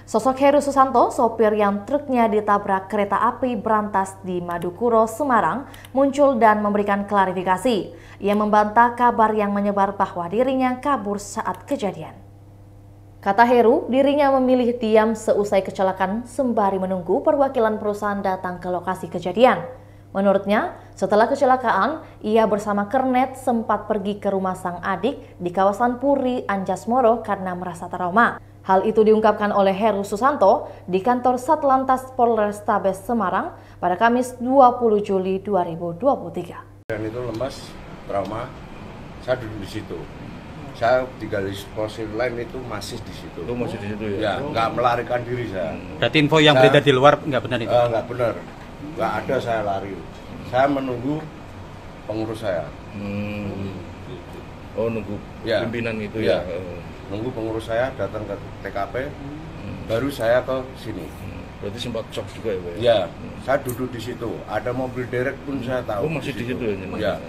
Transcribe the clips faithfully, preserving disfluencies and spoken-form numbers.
Sosok Heru Susanto, sopir yang truknya ditabrak kereta api berantas di Madukuro, Semarang, muncul dan memberikan klarifikasi. Ia membantah kabar yang menyebar bahwa dirinya kabur saat kejadian. Kata Heru, dirinya memilih diam seusai kecelakaan sembari menunggu perwakilan perusahaan datang ke lokasi kejadian. Menurutnya, setelah kecelakaan, ia bersama kernet sempat pergi ke rumah sang adik di kawasan Puri, Anjasmoro karena merasa trauma. Hal itu diungkapkan oleh Heru Susanto di kantor Satlantas Polrestabes Semarang pada Kamis dua puluh Juli dua ribu dua puluh tiga. Dan itu lemas, trauma, saya duduk di situ. Saya tinggal di posisi lain itu masih di situ. Oh, masih di situ ya? Ya, nggak melarikan diri saya. Berarti info yang beredar di luar nggak benar itu? Uh, nggak benar, nggak ada saya lari. Saya menunggu pengurus saya. Hmm. Oh, nunggu ya. pimpinan itu ya? ya? Oh. Nunggu pengurus saya datang ke T K P, hmm. baru saya ke sini. Hmm. Berarti sempat shock juga ya Pak? Ya, hmm. saya duduk di situ. Ada mobil derek pun saya tahu. Oh, masih di situ, di situ ya? Ya.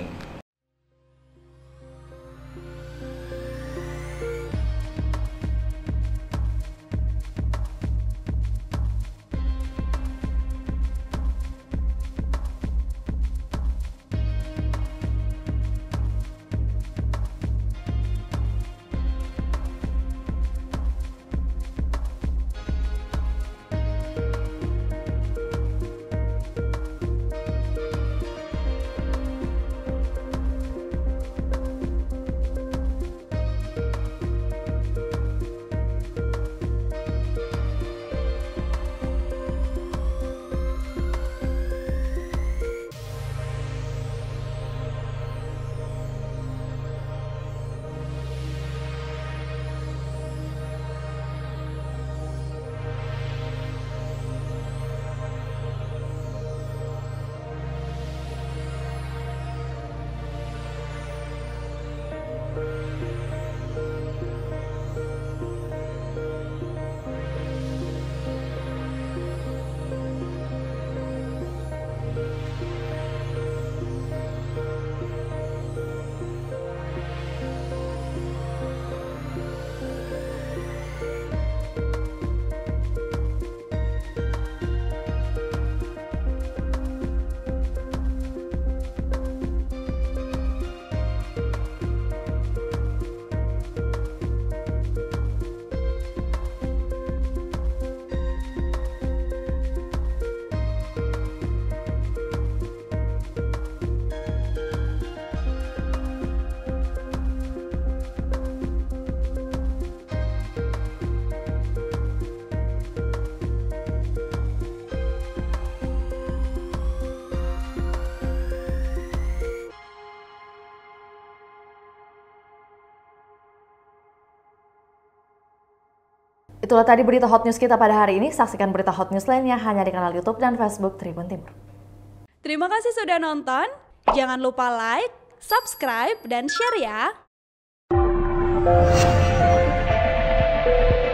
Itulah tadi berita hot news kita pada hari ini. Saksikan berita hot news lainnya hanya di kanal YouTube dan Facebook Tribun Timur. Terima kasih sudah nonton. Jangan lupa like, subscribe, dan share ya.